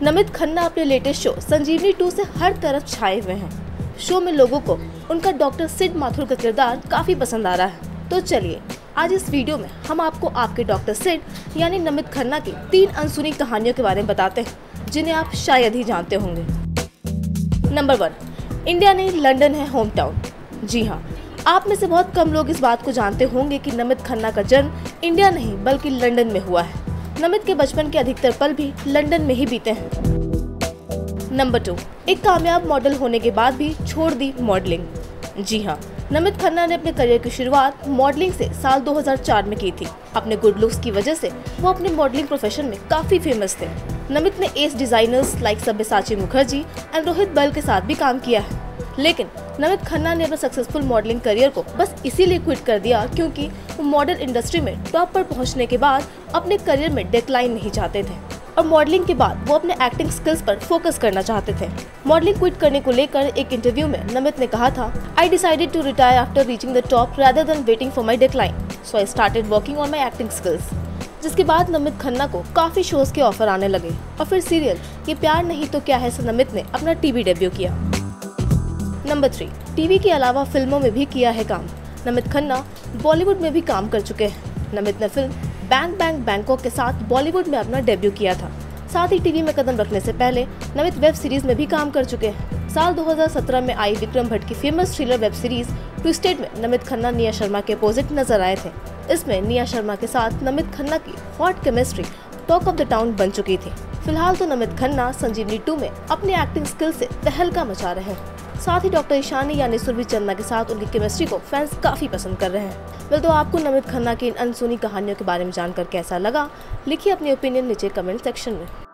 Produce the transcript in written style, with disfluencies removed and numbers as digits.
नमित खन्ना अपने latest show संजीवनी 2 से हर तरफ छाए हुए हैं। शो में लोगों को उनका डॉक्टर सिड माथुर का किरदार काफी पसंद आ रहा है। तो चलिए आज इस वीडियो में हम आपको आपके डॉक्टर सिड यानी नमित खन्ना की 3 अनसुनी कहानियों के बारे में बताते हैं जिन्हें आप शायद ही जानते होंगे। नंबर 1, इंडिया नहीं लंदन है होम टाउन। जी हाँ, आप में से बहुत कम लोग इस बात को जानते होंगे कि नमित खन्ना का जन्म इंडिया नहीं बल्कि लंदन में हुआ है। नमित के बचपन के अधिकतर पल भी लंदन में ही बीते हैं। नंबर 2, एक कामयाब मॉडल होने के बाद भी छोड़ दी मॉडलिंग। जी हाँ, नमित खन्ना ने अपने करियर की शुरुआत मॉडलिंग से साल 2004 में की थी। अपने गुड लुक्स की वजह से वो अपने मॉडलिंग प्रोफेशन में काफी फेमस थे। नमित ने as designers like Sabyasachi Mukherjee and Rohit Bal के साथ भी काम किया है। लेकिन नमित खन्ना ने अपने सक्सेसफुल मॉडलिंग करियर को बस इसीलिए क्विट कर दिया क्योंकि वो मॉडल इंडस्ट्री में टॉप पर पहुंचने के बाद अपने करियर में डिक्लाइन नहीं चाहते थे और मॉडलिंग के बाद वो अपने एक्टिंग स्किल्स पर फोकस करना चाहते थे। मॉडलिंग क्विट करने को लेकर एक इंटरव्यू में नमित ने कहा था, I decided to retire after reaching the top rather than waiting for my decline, so I started working on my acting skills. जिसके बाद नमित खन्ना को काफी शोज के ऑफर आने लगे और फिर सीरियल ये प्यार नहीं तो क्या है से नमित ने अपना टीवी डेब्यू किया। नंबर 3, टीवी के अलावा फिल्मों में भी किया है काम। नमित खन्ना बॉलीवुड में भी काम कर चुके हैं। नमित ने फिल्म बैंग बैंग बैंकॉक के साथ बॉलीवुड में अपना डेब्यू किया था। साथ ही टीवी में कदम रखने से पहले नमित वेब सीरीज में भी काम कर चुके हैं। साल 2017 में आई विक्रम भट्ट की famous thriller web series twisted में नमित खन्ना निया शर्मा के अपोजिट नजर आए थे। इसमें निया शर्मा के साथ नमित खन्ना की hot chemistry talk of the town बन चुकी थी। फिलहाल तो नमित खन्ना संजीवनी 2 में अपने एक्टिंग स्किल से तहलका मचा रहे हैं। साथ ही डॉक्टर ईशानी यानी सुरभि चन्ना के साथ उनकी केमिस्ट्री को फैंस काफी पसंद कर रहे हैं। तो आपको नमित खन्ना की इन अनसुनी कहानियों के बारे में जानकर कैसा लगा, लिखिए अपनी ओपिनियन नीचे कमेंट सेक्शन में।